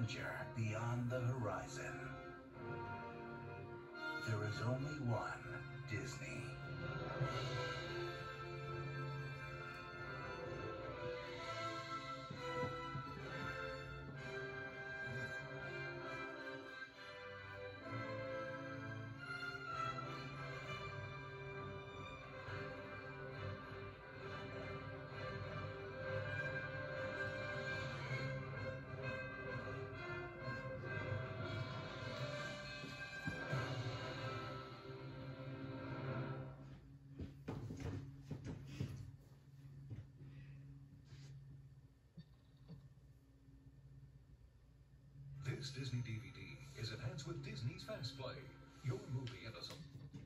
adventure beyond the horizon. There is only one Disney. This Disney DVD is enhanced with Disney's Fast Play. Your movie into some...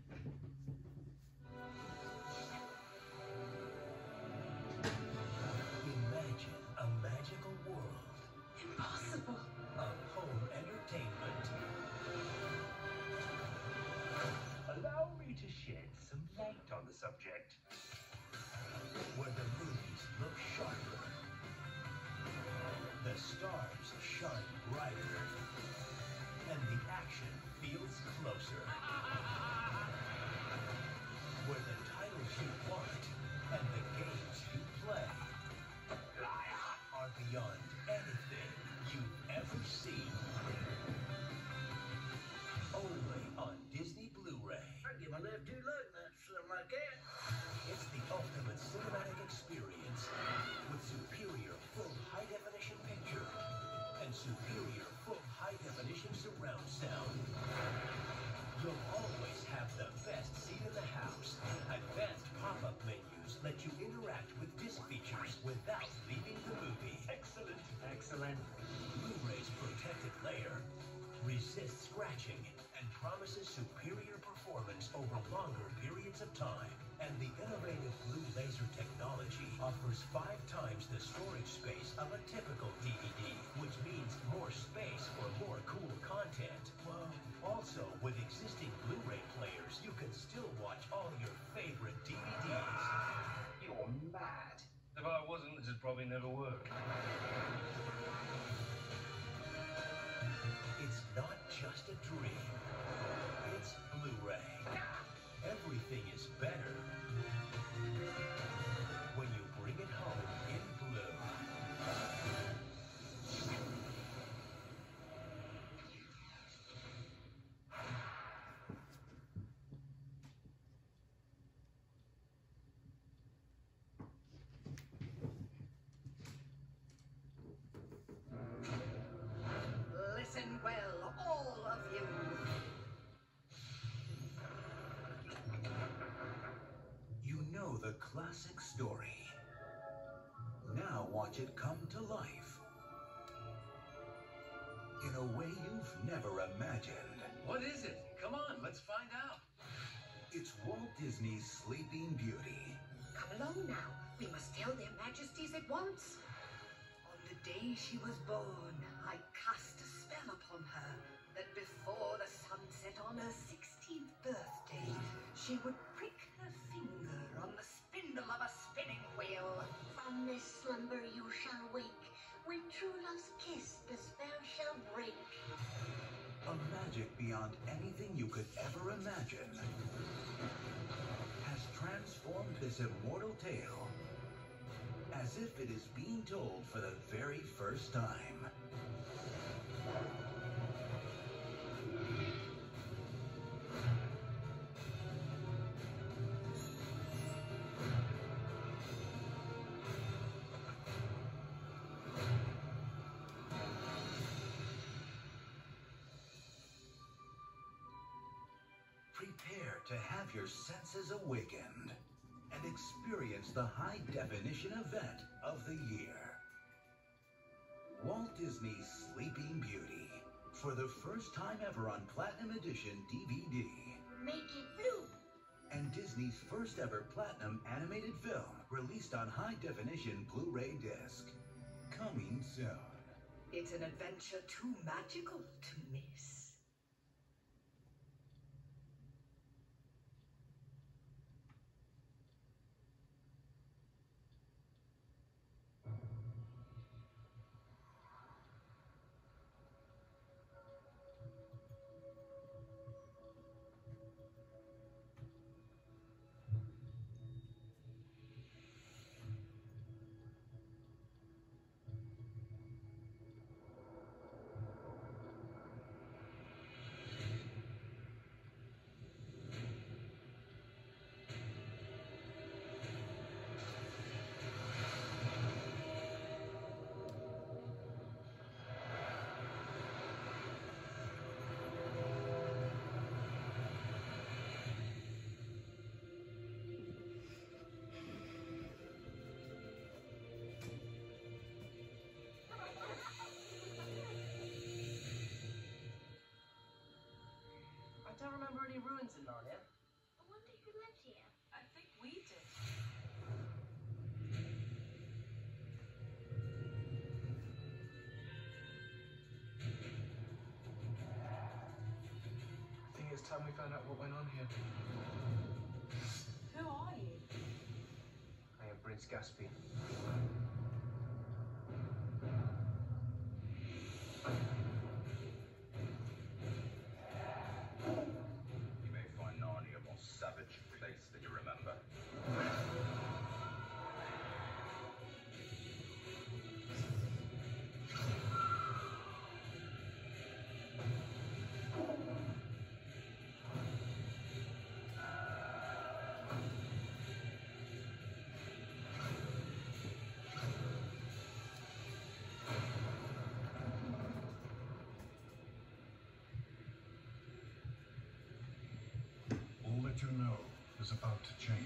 Imagine a magical world Impossible. of home entertainment. Allow me to shed some light on the subject. Where the movies look sharper, the stars shine brighter, and the action feels closer. Where the titles you want and the games you play are beyond anything you've ever seen. Only on Disney Blu-ray. I get my left too low, something like that. It's the ultimate cinematic experience with superior full high-definition picture and superior full high-definition surround sound. You'll always have the best seat in the house. Advanced pop-up menus let you interact with disc features without leaving the movie. Excellent. Excellent. Blu-ray's protected layer resists scratching and promises superior performance over longer periods of time. And the innovative blue laser technology offers 5 times the storage space of a typical DVD, which means more space for more cool content. Well, also, with existing Blu-ray players, you can still watch all your favorite DVDs. You're mad. If I wasn't, this would probably never work. It's not just a dream. It's Blu-ray. Everything is better when you bring it home in blue. Listen well, all of you. You know the classic story. Now watch it come to life in a way you've never imagined. What is it? Come on, let's find out. It's Walt Disney's Sleeping Beauty. Come along now. We must tell their majesties at once. On the day she was born, I cast a spell upon her that before the sun set on her 16th birthday, she would prick her finger on the spindle of a spinning wheel. From this slumber you shall wake. When true love's kiss the spell shall break. A magic beyond anything you could ever imagine has transformed this immortal tale as if it is being told for the very first time. Prepare to have your senses awakened and experience the high-definition event of the year. Walt Disney's Sleeping Beauty, for the first time ever on Platinum Edition DVD. Make it blue. And Disney's first ever Platinum animated film, released on high-definition Blu-ray disc. Coming soon. It's an adventure too magical to miss. remember any ruins in Narnia. I wonder who lived here. I think we did. I think it's time we found out what went on here. Who are you? I am Prince Caspian. You may find Narnia a more savage place than you remember. All that you know is about to change.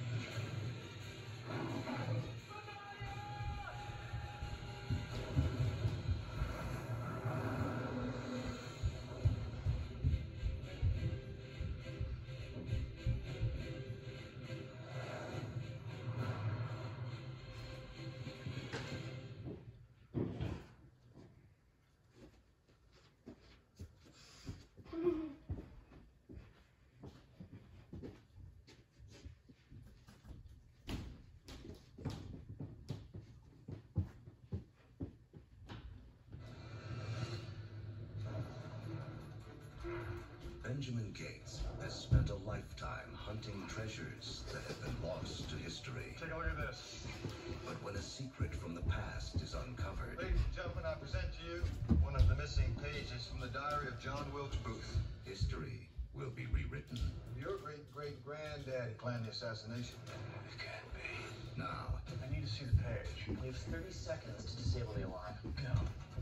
Benjamin Gates has spent a lifetime hunting treasures that have been lost to history. Take a look at this. But when a secret from the past is uncovered, Ladies and gentlemen, I present to you one of the missing pages from the diary of John Wilkes Booth. history will be rewritten. Your great-great-granddaddy planned the assassination. It can't be. Now, I need to see the page. We have 30 seconds to disable the alarm. Go.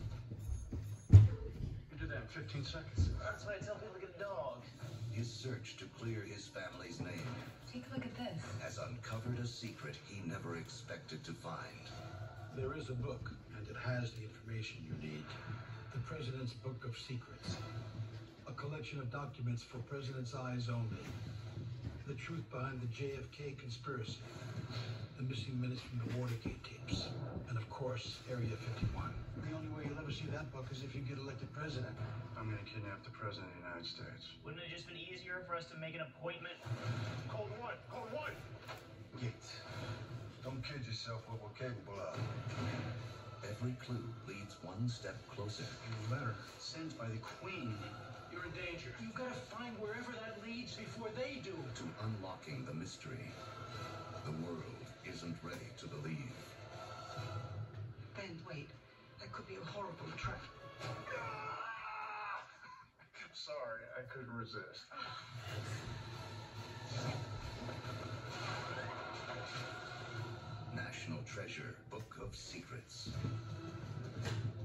You do that in 15 seconds. That's why I tell people to get a dog. his search to clear his family's name Take a look at this. has uncovered a secret he never expected to find. There is a book, and it has the information you need. The President's Book of Secrets. A collection of documents for President's eyes only. The truth behind the JFK conspiracy. The missing minutes from the Watergate tapes. And of course, Area 51. The only way you'll ever see that book is if you get elected president. I'm gonna kidnap the President of the United States. Wouldn't it have just been easier for us to make an appointment? Code one! Code one! Gates, don't kid yourself what we're capable of. Every clue leads one step closer. Your letter sent by the Queen. You're in danger. You've got to find wherever that leads before they do. To unlocking the mystery. The world isn't ready to believe. Ben, wait. That could be a horrible trap. Sorry, I couldn't resist. National Treasure Book of Secrets.